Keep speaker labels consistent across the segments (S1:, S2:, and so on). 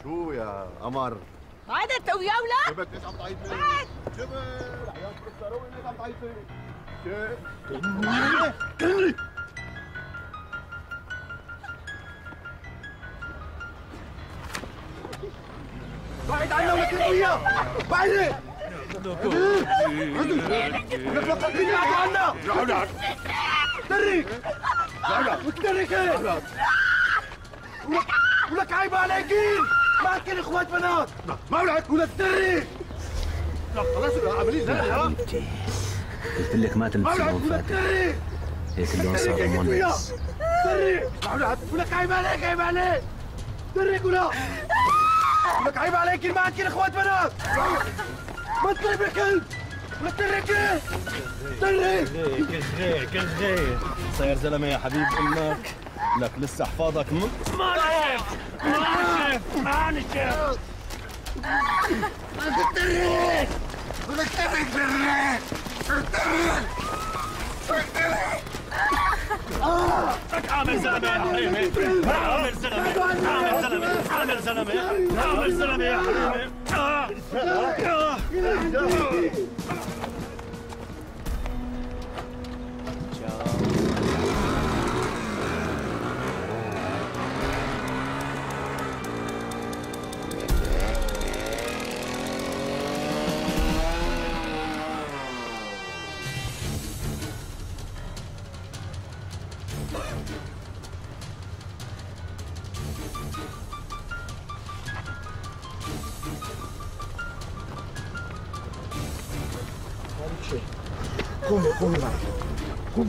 S1: شو يا قمر؟
S2: بعد انت وياه ولا؟
S1: جبت ليش عم تعيطي؟ جبت عيال بتكسروي ليش عم تعيطي؟ كني بعد عنا ولا كنت وياه بعدي لك لك كني عنا تريك وتريك ايه ولك عيب عليكين ما كان اخوات بنات ما ولعت ولك تريك لا خلاص عمليه زي ها
S3: قلت لك ما تلبسهم فاتح هيك اللون صار مونس
S1: تريك ما ولعت ولك عيب عليك عيب عليك تريك ولا ولك عيب عليك ما عندك اخوات بنات ما تضرب يا كلب ولك تريك ايه تريك
S4: كل صاير زلمه يا حبيب امك لك لسه احفاظك ما نشف
S1: تريك ولك تريك بالريك
S4: عامل زلمه يا حبيبي عامل زلمه عامل زلمه يا حبيبي
S1: قومي معي قومي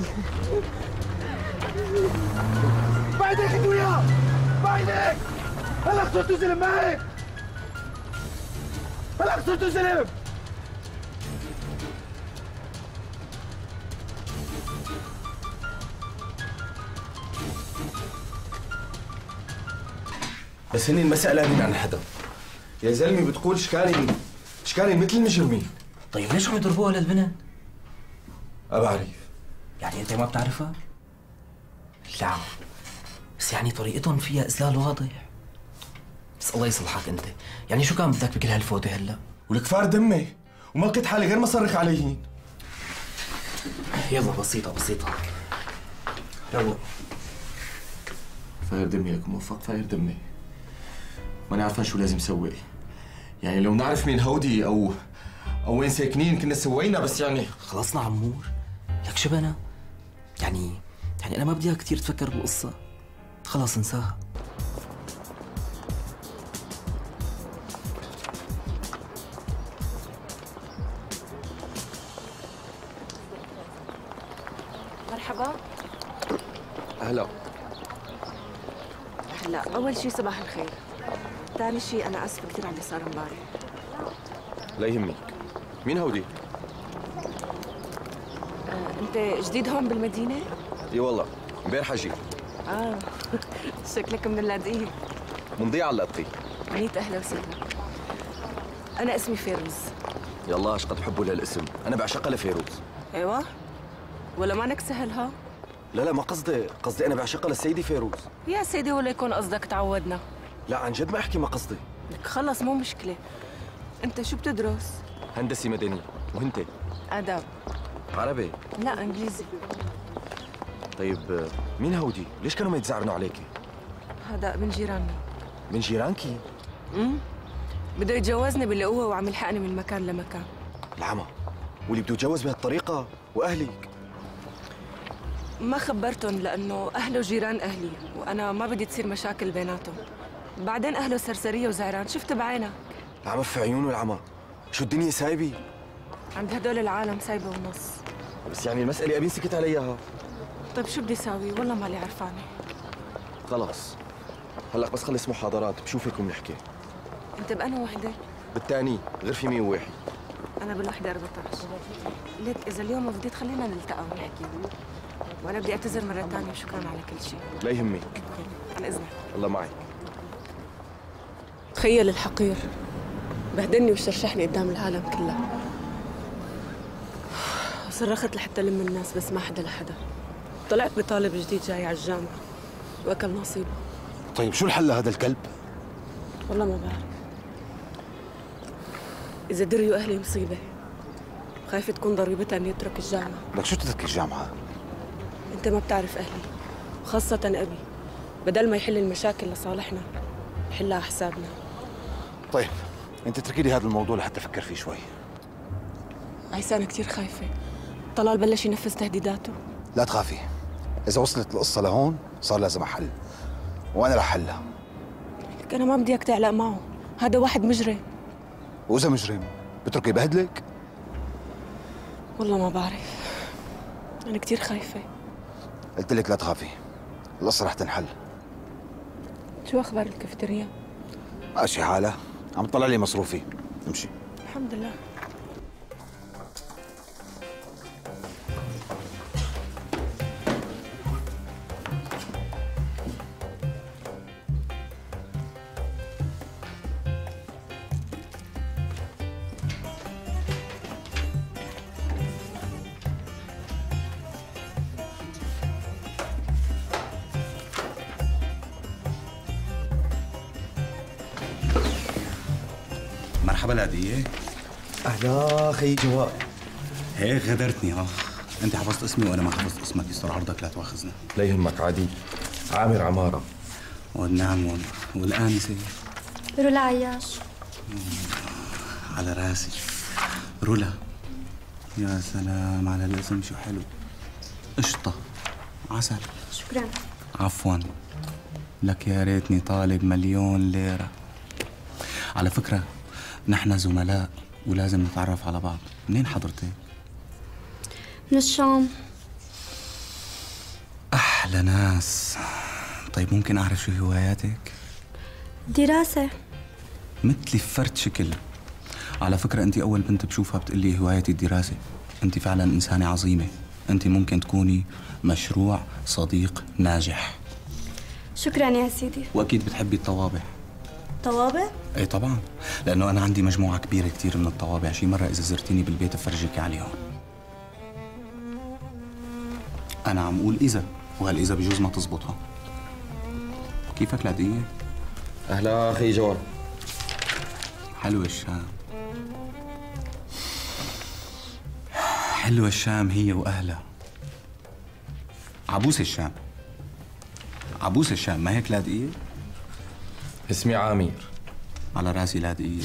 S1: بعدك انت وياه بعدك هلا خسرتوا زلم معي هلا خسرتوا زلم
S5: بس هني المسألة من عن حدا يا زلمة بتقول شكالي مثل المجرمين.
S3: طيب ليش عم يضربوها للبنت؟
S5: ما بعرف.
S3: يعني انت ما بتعرفها؟ لا بس يعني طريقتهم فيها اذلال واضح. بس الله يصلحك انت، يعني شو كان بدك بكل هالفوضى هلا؟
S5: والكفار دمي وما لقيت حالي غير ما صرخ عليهن.
S3: يلا بسيطة روق.
S5: فاير دمي لك موفق فاير دمي. ماني عارفان شو لازم سوي. يعني لو نعرف مين هودي او وين ساكنين كنا سوينا بس يعني
S3: خلصنا عمور. لك شو بنا؟ يعني انا ما بدي كثير تفكر بالقصة. خلص انساها.
S6: مرحبا.
S5: هلا.
S6: هلا أول شيء صباح الخير. ثاني شيء أنا آسفة كثير على اللي صار امبارح.
S5: لا يهمك. مين هودي؟
S6: أنت جديد هون بالمدينة؟
S5: اي والله امبارح جيت.
S6: شكلك من اللاذقية.
S5: منضيع على اللقطي.
S6: ميت أهلا وسهلا. أنا اسمي فيروز.
S5: يلا ايش قد بحبوا لهالاسم، انا بعشقها لفيروز.
S6: أيوة؟ ولا مانك سهل ها؟
S5: لا ما قصدي انا بعشقها للسيدة فيروز.
S6: يا سيدي ولا يكون قصدك تعودنا.
S5: لا عن جد ما احكي ما قصدي.
S6: لك خلص مو مشكلة. أنت شو بتدرس؟
S5: هندسة مدني، وانت؟
S6: آداب.
S5: عربي؟
S6: لا إنجليزي.
S5: طيب مين هودي؟ ليش كانوا ما يتزعرنوا عليكي؟
S6: هذا ابن جيراننا.
S5: من جيرانكي؟
S6: بده يتجوزني باللي هو وعم يلحقني من مكان لمكان.
S5: العمى، واللي بده يتجوز بهالطريقة وأهلك؟
S6: ما خبرتهم لأنه أهله جيران أهلي وأنا ما بدي تصير مشاكل بيناتهم. بعدين أهله سرسرية وزعران، شفت بعينك.
S5: العمى في عيونه العمى، شو الدنيا سايبة؟
S6: عند هدول العالم سايبة ونص.
S5: بس يعني المسألة أبين سكت عليها.
S6: طيب شو بدي ساوي؟ والله مالي عرفانة.
S5: خلاص هلأ بس خلص محاضرات بشوفكم نحكي.
S6: أنت بأنا وحدة؟
S5: بالثاني غرفة 101.
S6: أنا بالوحدة 14. ليك إذا اليوم فضيت خلينا نلتقى ونحكي. وأنا بدي أعتذر مرة ثانية وشكرا على كل شيء.
S5: لا يهمك.
S6: عن إذنك.
S5: الله معك.
S6: تخيل الحقير بهدلني وشرشحني قدام العالم كلها. صرخت لحتى لم الناس بس ما حدا لحدا. طلعت بطالب جديد جاي على الجامعة وأكل نصيبه.
S1: طيب شو الحل لهذا الكلب؟
S6: والله ما بعرف. إذا دريوا أهلي مصيبة. خايفة تكون ضريبتها إني أترك الجامعة.
S7: لك شو تترك الجامعة؟
S6: أنت ما بتعرف أهلي، وخاصة أبي. بدل ما يحل المشاكل لصالحنا يحلها حسابنا.
S7: طيب انت اتركي لي هذا الموضوع لحتى افكر فيه شوي.
S6: عيسى أنا كتير خايفة. طلال بلش ينفذ تهديداته.
S7: لا تخافي، اذا وصلت القصة لهون صار لازم احل، وانا رح حلها.
S6: لك أنا ما بدي إياك تعلق معه، هذا واحد مجرم.
S7: واذا مجرم بتركي يبهدلك؟
S6: والله ما بعرف، أنا كتير خايفة.
S7: قلت لك لا تخافي، القصة رح تنحل.
S6: شو أخبار الكافيتيريا؟
S7: ماشي حالها، عم تطلع لي مصروفي. امشي.
S6: الحمد لله.
S8: مرحبا العدية.
S1: أهلا خي جواد.
S8: هيك غدرتني انت حفظت اسمي وانا ما حفظت اسمك، يستر عرضك لا تواخذنا.
S5: لا يهمك عادي. عامر عمارة.
S8: والنعم والآنسة
S9: رولا عياش.
S8: على راسي رولا. يا سلام على الاسم، شو حلو. قشطة عسل.
S9: شكرا.
S8: عفوا. لك يا ريتني طالب 1,000,000 ليرة. على فكرة نحن زملاء ولازم نتعرف على بعض. منين حضرتك؟
S9: من الشام.
S8: أحلى ناس. طيب ممكن أعرف شو هواياتك؟
S9: دراسة.
S8: مثلي فرد شكل. على فكرة أنت أول بنت بشوفها بتقلي هوايتي الدراسة. أنت فعلا إنسانة عظيمة. أنت ممكن تكوني مشروع صديق ناجح.
S9: شكرا يا سيدي.
S8: وأكيد بتحبي الطوابع.
S9: طوابع؟
S8: ايه طبعا، لأنه أنا عندي مجموعة كبيرة كتير من الطوابع. شي مرة إذا زرتيني بالبيت بفرجيك عليهم. أنا عم أقول إذا، وهالإذا بجوز ما تزبطها. كيفك العدية؟
S5: أهلا أخي جواد.
S8: حلوة الشام. حلوة الشام هي وأهلها. عبوس الشام. عبوس الشام، ما هيك لاذقية؟
S5: اسمي عامر.
S8: على راسي لاذقية.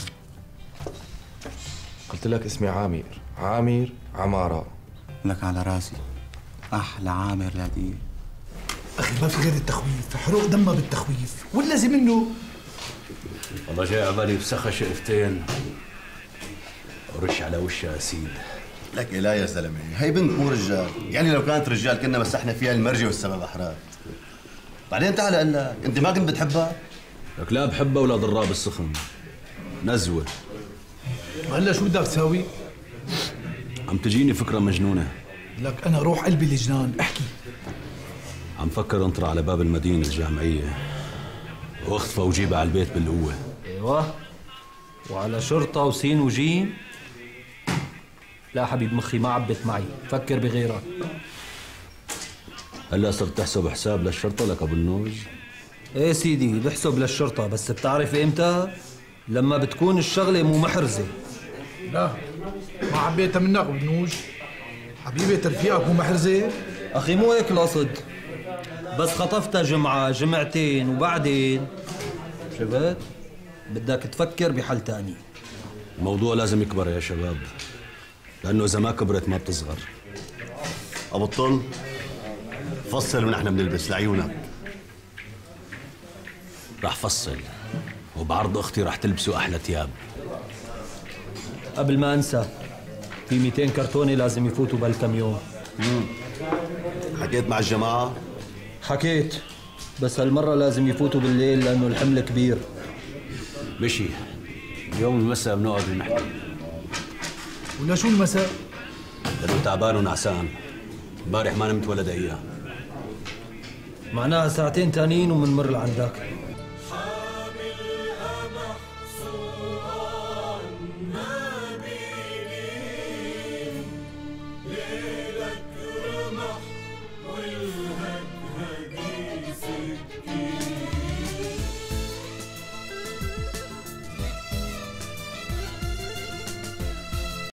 S5: قلت لك اسمي عامر. عامر عمارة.
S8: لك على راسي. أحلى عامر لاذقية.
S1: أخي ما في غير التخويف، حروق دمها بالتخويف، والذي منه
S4: والله جاي عبالي بسخة شقفتين ورش على وشها يا سيد.
S10: لك لا يا زلمه، هي بنت مو رجال، يعني لو كانت رجال كنا مسحنا فيها المرجي والسبب احرار. بعدين تعال اقول لك، انت ما كنت بتحبها؟
S4: لك لا بحبها ولا ضراب السخن. نزوة.
S1: هلا شو بدك تساوي؟
S4: عم تجيني فكرة مجنونة.
S1: لك أنا روح قلبي الجنان، احكي.
S4: عم فكر انطر على باب المدينة الجامعية واخطفها وجيبها على البيت بالقوة.
S3: ايوه، وعلى شرطة وسين وجيم. لا حبيب مخي ما عبت معي، فكر بغيرك.
S4: هلا صرت تحسب حساب للشرطة لك ابو النوج؟
S3: ايه سيدي بحسب للشرطة، بس بتعرف امتى؟ لما بتكون الشغلة مو محرزة.
S1: لا ما عبيتها منك بنوج حبيبي، ترفيقك مو محرزة.
S3: اخي مو هيك القصد، بس خطفتها جمعة جمعتين وبعدين شفت؟ بدك تفكر بحل تاني.
S4: الموضوع لازم يكبر يا شباب، لأنه إذا ما كبرت ما بتصغر.
S10: ابو الطل فصل ونحن بنلبس لعيونك.
S4: رح فصل، وبعرض أختي رح تلبسوا أحلى تياب.
S3: قبل ما أنسى، في 200 كرتونة لازم يفوتوا بالكم يوم.
S10: حكيت مع الجماعة؟
S3: حكيت، بس هالمرة لازم يفوتوا بالليل لأنه الحمل كبير.
S4: مشي، اليوم المساء بنقعد ونحكي.
S1: ولا شو المساء؟
S4: لأنه تعبان ونعسان، امبارح ما نمت ولا دقيقة.
S3: معناها ساعتين تانيين ومنمر لعندك.